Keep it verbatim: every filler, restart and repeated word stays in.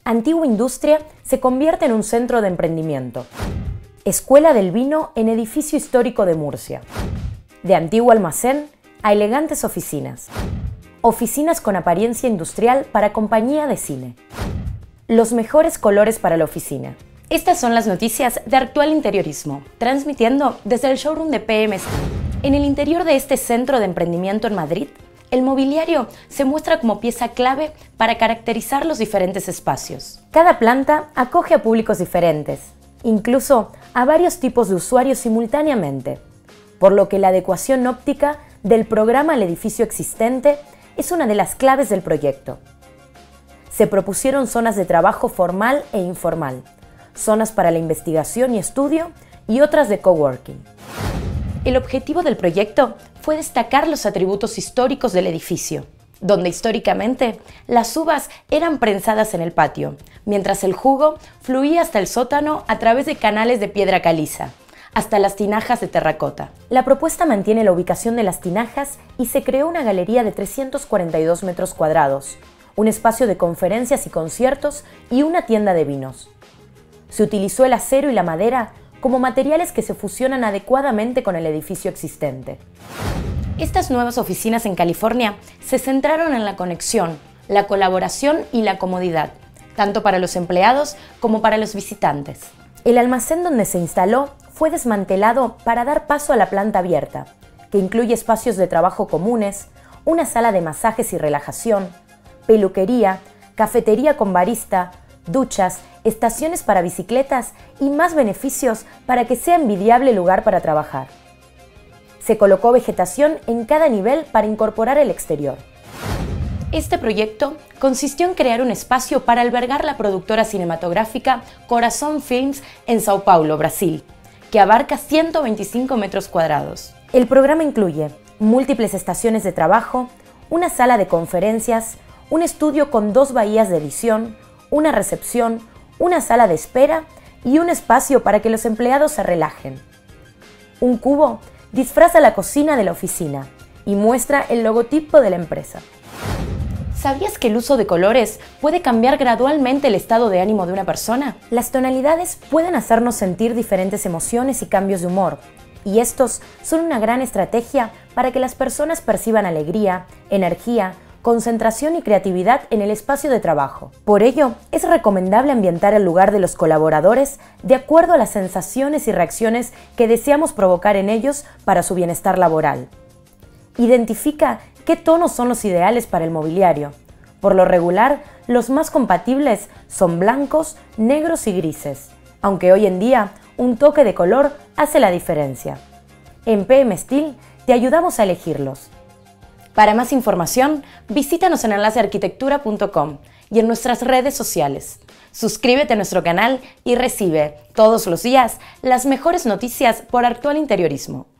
Antigua industria se convierte en un centro de emprendimiento. Escuela del Vino en edificio histórico de Murcia. De antiguo almacén a elegantes oficinas. Oficinas con apariencia industrial para compañía de cine. Los mejores colores para la oficina. Estas son las noticias de Actual Interiorismo, transmitiendo desde el showroom de P M Steel. En el interior de este centro de emprendimiento en Madrid, el mobiliario se muestra como pieza clave para caracterizar los diferentes espacios. Cada planta acoge a públicos diferentes, incluso a varios tipos de usuarios simultáneamente, por lo que la adecuación óptica del programa al edificio existente es una de las claves del proyecto. Se propusieron zonas de trabajo formal e informal, zonas para la investigación y estudio y otras de coworking. El objetivo del proyecto fue destacar los atributos históricos del edificio, donde históricamente las uvas eran prensadas en el patio, mientras el jugo fluía hasta el sótano a través de canales de piedra caliza, hasta las tinajas de terracota. La propuesta mantiene la ubicación de las tinajas y se creó una galería de trescientos cuarenta y dos metros cuadrados, un espacio de conferencias y conciertos y una tienda de vinos. Se utilizó el acero y la madera como materiales que se fusionan adecuadamente con el edificio existente. Estas nuevas oficinas en California se centraron en la conexión, la colaboración y la comodidad, tanto para los empleados como para los visitantes. El almacén donde se instaló fue desmantelado para dar paso a la planta abierta, que incluye espacios de trabajo comunes, una sala de masajes y relajación, peluquería, cafetería con barista, duchas, estaciones para bicicletas y más beneficios para que sea envidiable lugar para trabajar. Se colocó vegetación en cada nivel para incorporar el exterior. Este proyecto consistió en crear un espacio para albergar la productora cinematográfica Corazón Films en Sao Paulo, Brasil, que abarca ciento veinticinco metros cuadrados. El programa incluye múltiples estaciones de trabajo, una sala de conferencias, un estudio con dos bahías de edición, una recepción, una sala de espera y un espacio para que los empleados se relajen. Un cubo disfraza la cocina de la oficina y muestra el logotipo de la empresa. ¿Sabías que el uso de colores puede cambiar gradualmente el estado de ánimo de una persona? Las tonalidades pueden hacernos sentir diferentes emociones y cambios de humor, y estos son una gran estrategia para que las personas perciban alegría, energía, concentración y creatividad en el espacio de trabajo. Por ello, es recomendable ambientar el lugar de los colaboradores de acuerdo a las sensaciones y reacciones que deseamos provocar en ellos para su bienestar laboral. Identifica qué tonos son los ideales para el mobiliario. Por lo regular, los más compatibles son blancos, negros y grises, aunque hoy en día un toque de color hace la diferencia. En P M Steel te ayudamos a elegirlos. Para más información, visítanos en enlace arquitectura punto com y en nuestras redes sociales. Suscríbete a nuestro canal y recibe todos los días las mejores noticias por Actual Interiorismo.